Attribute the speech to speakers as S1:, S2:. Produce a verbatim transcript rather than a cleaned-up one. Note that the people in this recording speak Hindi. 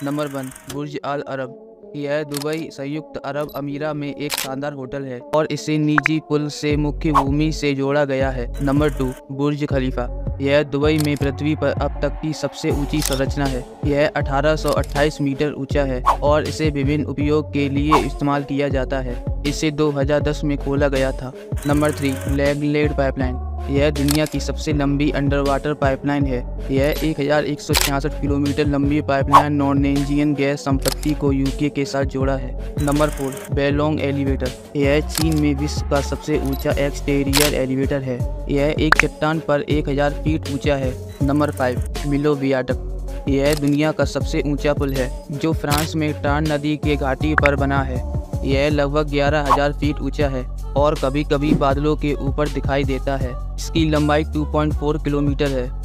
S1: नंबर वन, बुर्ज अल अरब। यह दुबई संयुक्त अरब अमीरा में एक शानदार होटल है और इसे निजी पुल से मुख्य भूमि से जोड़ा गया है। Number two, Burj Khalifa. यह दुबई में पृथ्वी पर अब तक की सबसे ऊंची संरचना है। यह अठारह सौ अट्ठाईस मीटर ऊंचा है और इसे विभिन्न उपयोग के लिए इस्तेमाल किया जाता है। इसे दो हज़ार दस में खोला गया था। Number three, Langlade pipeline. यह दुनिया की सबसे लंबी अंडर वाटर पाइपलाइन है। यह एक हज़ार एक सौ छियासठ किलोमीटर लंबी पाइपलाइन नॉर्वेजियन गैस संपत्ति को यूके के साथ जोड़ा है। Number four, Bailong elevator. यह चीन में विश्व का सबसे ऊंचा एक्सटीरियर एलिवेटर है। यह एक चट्टान पर एक हज़ार फीट ऊंचा है। Number five, Millau viaduct. यह दुनिया का सबसे ऊंचा पुल है जो फ्रांस में टार्न नदी के घाटी पर बना है। यह लगभग ग्यारह हज़ार फीट ऊंचा है और कभी कभी बादलों के ऊपर दिखाई देता है। इसकी लंबाई दो पॉइंट चार किलोमीटर है।